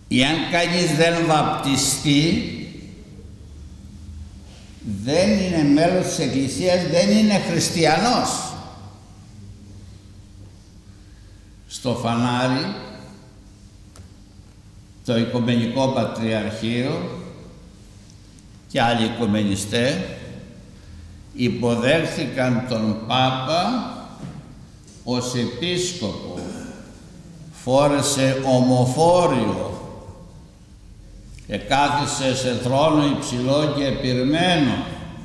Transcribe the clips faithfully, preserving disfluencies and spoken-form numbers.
Εάν κανείς δεν βαπτιστεί, δεν είναι μέλος της Εκκλησίας, δεν είναι χριστιανός. Στο φανάρι, το Οικουμενικό Πατριαρχείο και άλλοι οικουμενιστές υποδέχθηκαν τον Πάπα ως επίσκοπο. Φόρεσε ομοφόριο, εκάθισε σε θρόνο υψηλό και επιρμένο.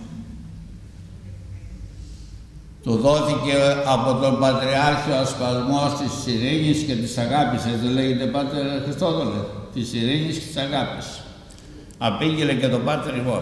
Του δόθηκε από τον Πατριάρχη ο ασπασμός της ειρήνης και της αγάπης. Έτσι λέγεται, Πάτερ Χριστόδουλε, της ειρήνης και της αγάπης. Απήγγειλε και τον Πάτερ Ιβόρ.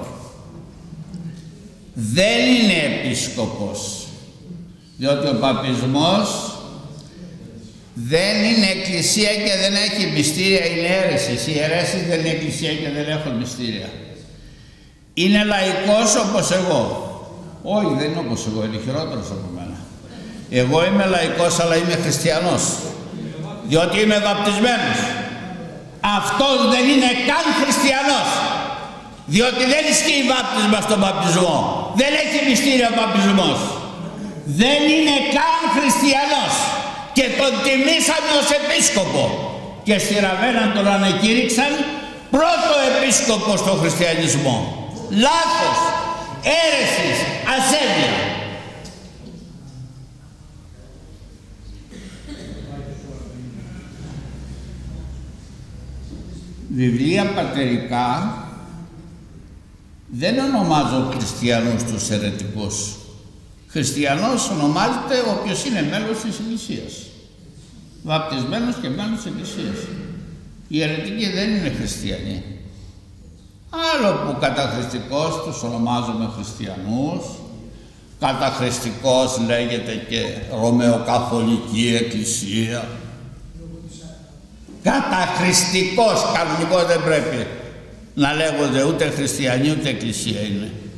Δεν είναι επίσκοπος, διότι ο παπισμός δεν είναι εκκλησία και δεν έχει μυστήρια, είναι αίρεσης. Οι αιρέσεις δεν είναι εκκλησία και δεν έχουν μυστήρια. Είναι λαϊκός όπως εγώ. Όχι, δεν είναι όπως εγώ, είναι χειρότερος από μένα. Εγώ είμαι λαϊκός, αλλά είμαι χριστιανός. Διότι είμαι βαπτισμένος. Αυτός δεν είναι καν χριστιανός. Διότι δεν ισχύει βάπτισμα στον βαπτισμό. Δεν έχει μυστήριο ο βαπτισμός. Δεν είναι καν χριστιανός. Και τον τιμήσαμε ως επίσκοπο. Και στη Ραβένα τον ανακήρυξαν πρώτο επίσκοπο στον χριστιανισμό. Λάθος, αίρεσης, ασέβεια. Βιβλία πατερικά δεν ονομάζω χριστιανούς τους αιρετικούς. Χριστιανός ονομάζεται όποιος είναι μέλος της Εκκλησίας. Βαπτισμένος και μέλος της Εκκλησίας. Οι αιρετικοί δεν είναι χριστιανοί. Άλλο που καταχρηστικός τους ονομάζουμε χριστιανούς. Καταχρηστικός λέγεται και Ρωμαιοκαθολική Εκκλησία. Καταχρηστικός, κανονικός δεν πρέπει να λέγονται ούτε χριστιανοί ούτε εκκλησία είναι.